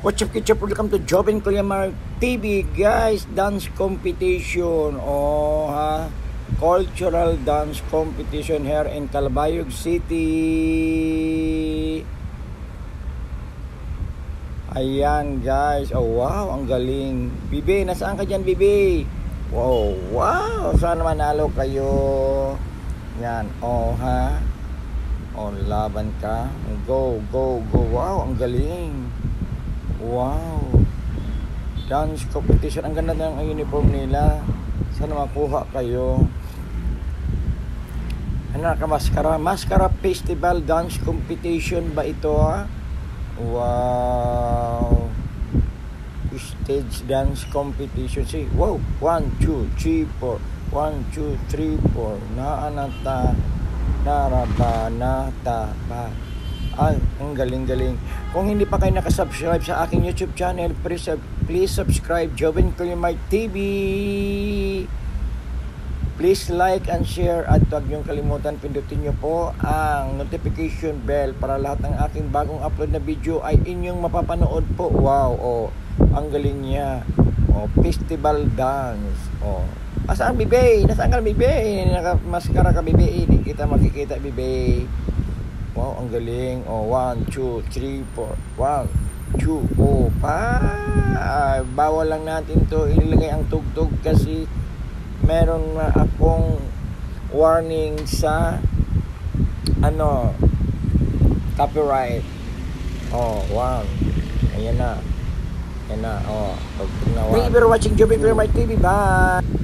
What's up, kids? Welcome to Joven Kulyamar TV, guys. Dance competition. Oh, ha? Cultural dance competition here in Calbayog City. Ayan, guys. Oh, wow. Ang galing. Bibi, nasaan ka dyan, Bibi? Wow, wow. Sana manalo kayo. Yan. Oh, ha? Oh, laban ka. Go, go, go. Wow, ang galing. Wow, dance competition. Ang ganda ng uniform nila. Sana makuha kayo. Ano ka, maskara? Maskara Festival Dance Competition ba ito, ha? Wow, stage dance competition. See, wow, 1, 2, 3, 4 1, 2, 3, 4 naanata narabanata ba. Ay, ang galing-galing. Kung hindi pa kayo nakasubscribe sa aking YouTube channel, please subscribe Joven Kulyamar TV. Please like and share at huwag niyong kalimutan, pindutin niyo po ang notification bell para lahat ng aking bagong upload na video ay inyong mapapanood po. Wow, oh, ang galing niya. Oh, festival dance. Oh. Asaan, Bibi? Nasaan ka, Bibi? Nakamaskara ka, Bibi. Hindi kita makikita, Bibi. Wow, ang galing. Oh, 1, 2, 3, 4 1, 2, oh, pa. Bawal lang natin to ilagay ang tugtog kasi meron na akong warning sa copyright. Oh, wow. Ayan na. Oh, tugtog na. Thank you for watching Joven Kulyamar TV. Bye.